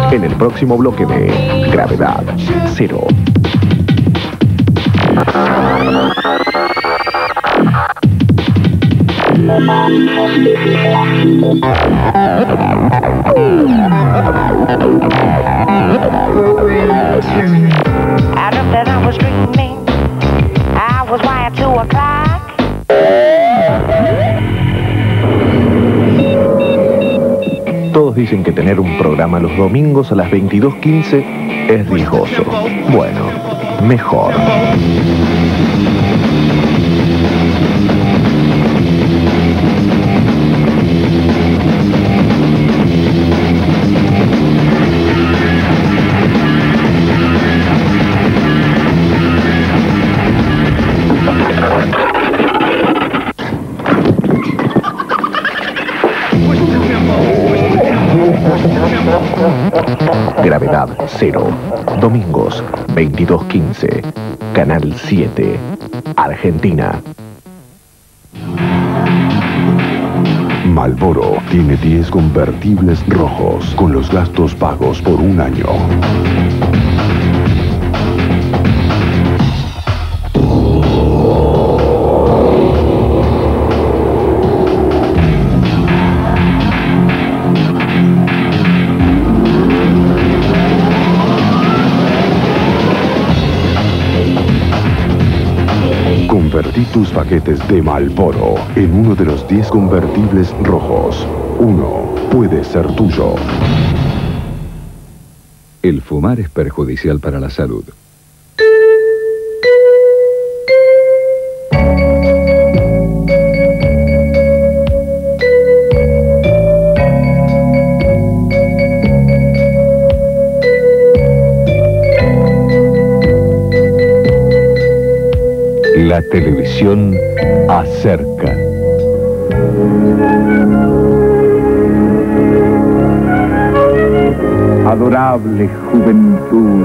En el próximo bloque de Gravedad Cero. I dreamt that I was dreaming. I was wired to a clock. Todos dicen que tener un programa los domingos a las 22:15 es riesgoso. Bueno, mejor. Gravedad Cero, domingos 22:15, Canal 7, Argentina. Marlboro tiene 10 convertibles rojos con los gastos pagos por un año. Convertí tus paquetes de Marlboro en uno de los 10 convertibles rojos. Uno puede ser tuyo. El fumar es perjudicial para la salud. La televisión acerca. Adorable juventud.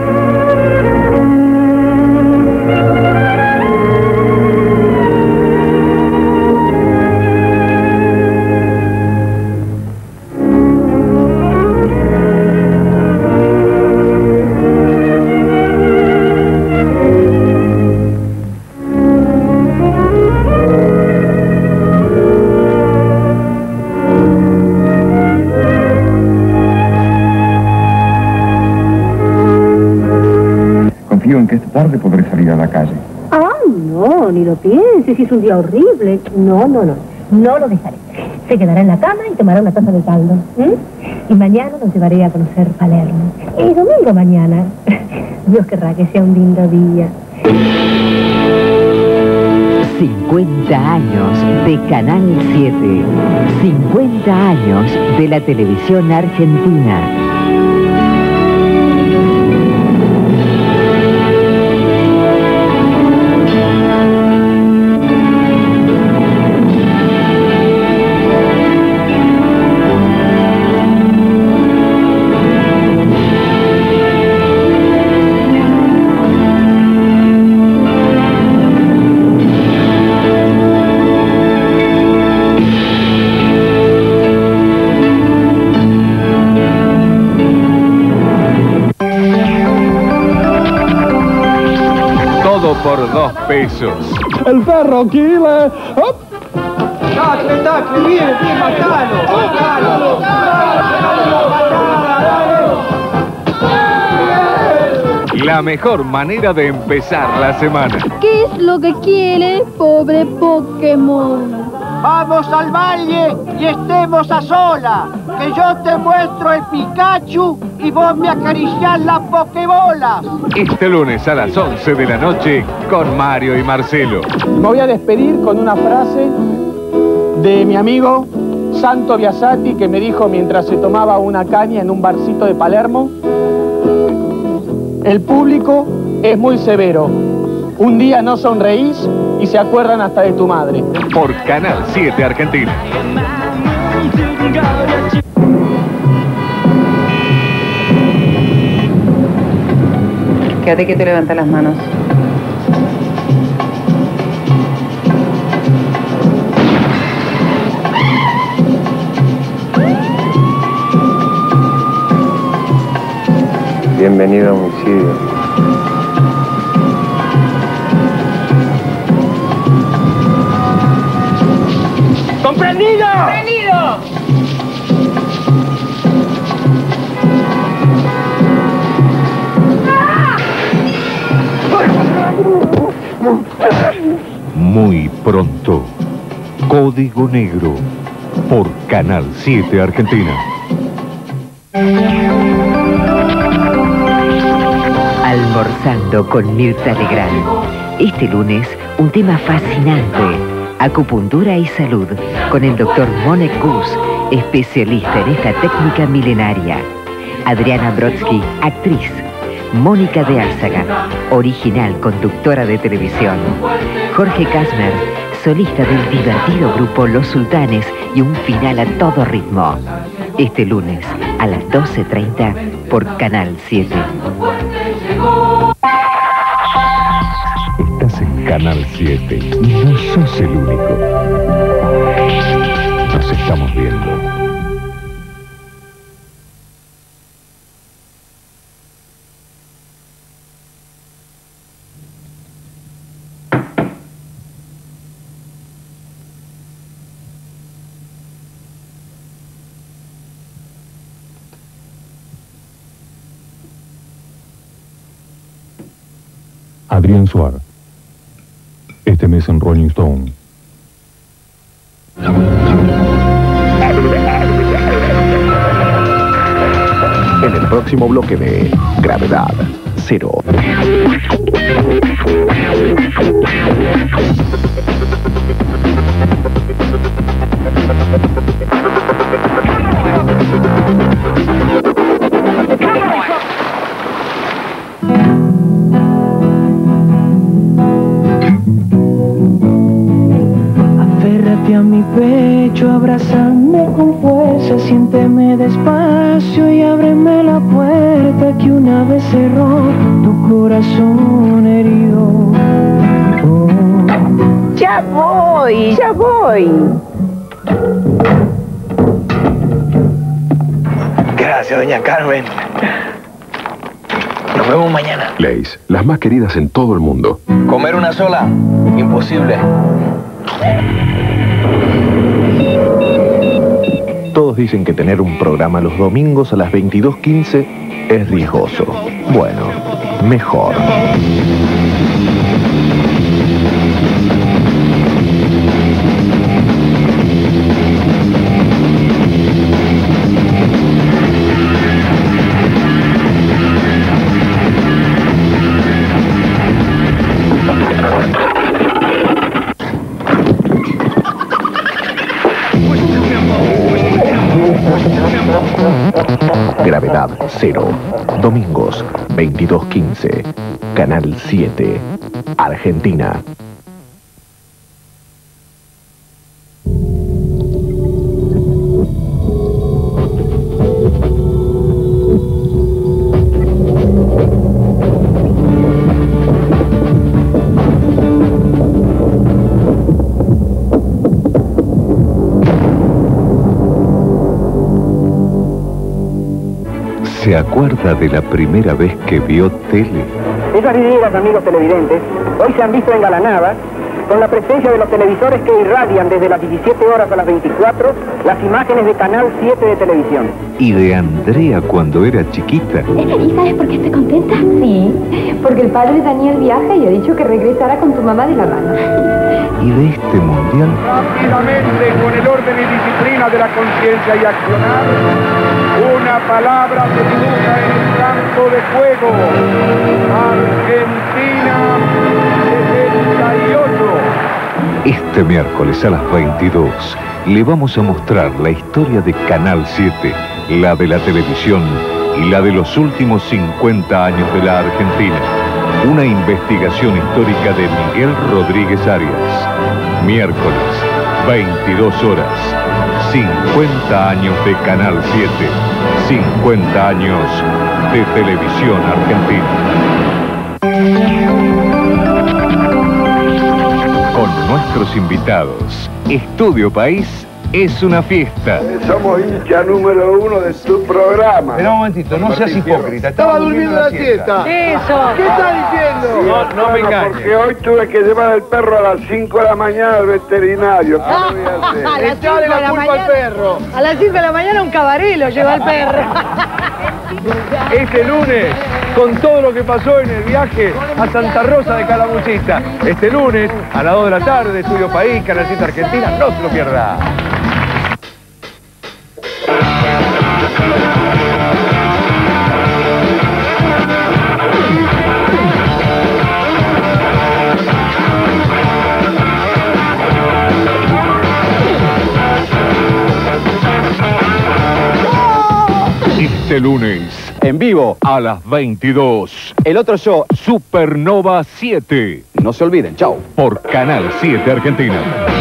Confío en que esta tarde podré salir a la calle. Ah, no, ni lo pienses, es un día horrible. No lo dejaré. Se quedará en la cama y tomará una taza de caldo. Y mañana nos llevaré a conocer Palermo. Y domingo mañana. Dios querrá que sea un lindo día. 50 años de Canal 7. 50 años de la televisión argentina. Por 2 pesos. El perro Kile. Tacle, bien, matalo. La mejor manera de empezar la semana. ¿Qué es lo que quiere, pobre Pokémon? Vamos al valle y estemos a sola. Que yo te muestro el Pikachu y vos me acariciás las Pokébolas. Este lunes a las 11 de la noche con Mario y Marcelo. Me voy a despedir con una frase de mi amigo Santo Biasati, que me dijo mientras se tomaba una caña en un barcito de Palermo: el público es muy severo. Un día no sonreís y se acuerdan hasta de tu madre. Por Canal 7 Argentina. Quédate que te levanta las manos. Bienvenido a homicidio. ¡Comprendido! ¡Comprendido! Muy pronto, Código Negro, por Canal 7 Argentina. Almorzando con Mirta Legrand. Este lunes, un tema fascinante: acupuntura y salud, con el doctor Monek Gus, especialista en esta técnica milenaria. Adriana Brodsky, actriz. Mónica de Álzaga, original conductora de televisión. Jorge Kasmer, solista del divertido grupo Los Sultanes, y un final a todo ritmo. Este lunes a las 12:30 por Canal 7. Estás en Canal 7 y no sos el único. Nos estamos viendo. Adrián Suar. Este mes en Rolling Stone. En el próximo bloque de Gravedad Cero. Aférrate a mi pecho, abrázame con fuerza, siénteme despacio y ábreme la puerta que una vez cerró tu corazón herido. Oh. Ya voy, ya voy. Gracias, doña Carmen. Nos vemos mañana. Lay's, las más queridas en todo el mundo. ¿Comer una sola? Imposible. Todos dicen que tener un programa los domingos a las 22:15 es riesgoso. Bueno, mejor. Gravedad Cero, domingos 22:15, Canal 7, Argentina. ¿Se acuerda de la primera vez que vio tele? Esas vidrieras, amigos televidentes, hoy se han visto engalanadas con la presencia de los televisores que irradian desde las 17 horas a las 24 las imágenes de Canal 7 de televisión. ¿Y de Andrea cuando era chiquita? ¿Es feliz? ¿Sabes por qué estoy contenta? Sí, porque el padre Daniel viaja y ha dicho que regresará con tu mamá de La Habana. ¿Y de este mundial? Rápidamente, con el orden y disciplina de la conciencia y accionar, una palabra se dibuja en el campo de juego. Argentina 78. Este miércoles a las 22 le vamos a mostrar la historia de Canal 7, la de la televisión y la de los últimos 50 años de la Argentina. Una investigación histórica de Miguel Rodríguez Arias. Miércoles, 22 horas. 50 años de Canal 7. 50 años de televisión argentina. Con nuestros invitados, Estudio País es una fiesta. Somos hincha número 1 de tu programa. Pero un momentito, no seas hipócrita. Estaba durmiendo la siesta. Eso. ¿Qué estás diciendo? No me engañes. Porque hoy tuve que llevar el perro a las 5 de la mañana al veterinario. ¿Qué voy a hacer? A las 5 Echale de la la culpa mañana. al perro. A las 5 de la mañana un cabaret lo lleva el perro. Este lunes, con todo lo que pasó en el viaje a Santa Rosa de Calamuchita. Este lunes, a las 2 de la tarde, Estudio País, Canal 7 Argentina, no se lo pierda. Este lunes, En vivo, a las 22, el otro show. Supernova 7, No se olviden, chao. por Canal 7 Argentina.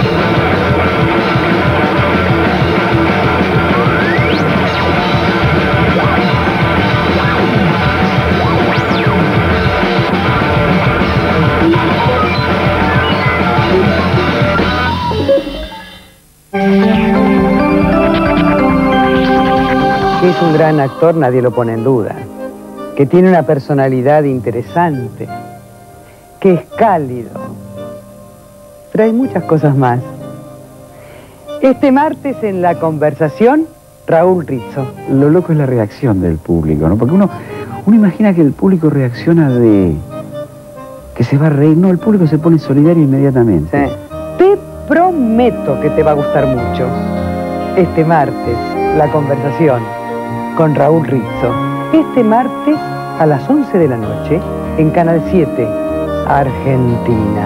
Que es un gran actor, nadie lo pone en duda. Que tiene una personalidad interesante. Que es cálido. Pero hay muchas cosas más. Este martes en La Conversación, Raúl Rizzo. Lo loco es la reacción del público, ¿no? Porque uno imagina que el público reacciona de... que se va a reír. No, el público se pone solidario inmediatamente. Sí. Te prometo que te va a gustar mucho. Este martes, La Conversación con Raúl Rizzo. Este martes a las 11 de la noche en Canal 7, Argentina.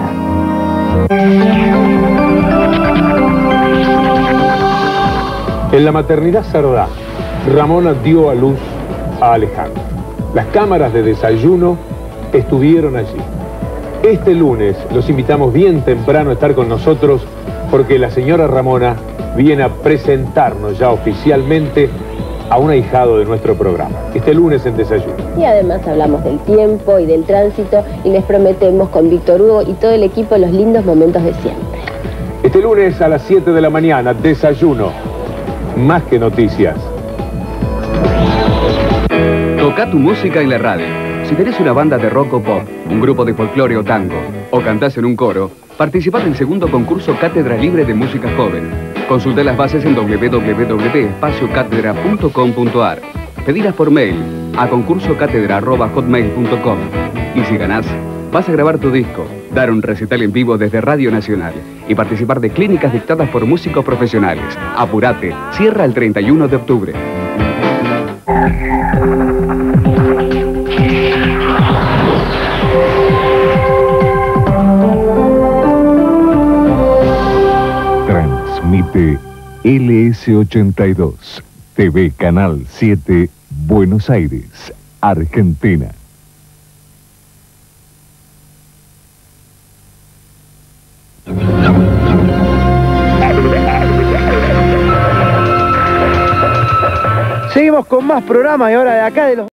En la maternidad Sardá, Ramona dio a luz a Alejandro. Las cámaras de Desayuno estuvieron allí. Este lunes los invitamos bien temprano a estar con nosotros porque la señora Ramona viene a presentarnos ya oficialmente a un ahijado de nuestro programa. Este lunes en Desayuno. Y además hablamos del tiempo y del tránsito y les prometemos con Víctor Hugo y todo el equipo los lindos momentos de siempre. Este lunes a las 7 de la mañana, Desayuno. Más que noticias. Toca tu música en la radio. Si tenés una banda de rock o pop, un grupo de folclore o tango, o cantás en un coro, participá del segundo concurso Cátedra Libre de Música Joven. Consulta las bases en www.espaciocátedra.com.ar. Pedilas por mail a concursocátedra@hotmail.com. Y si ganás, vas a grabar tu disco, dar un recital en vivo desde Radio Nacional y participar de clínicas dictadas por músicos profesionales. Apurate, cierra el 31 de octubre. Transmite LS82, TV Canal 7, Buenos Aires, Argentina. Seguimos con más programas y ahora de acá de los...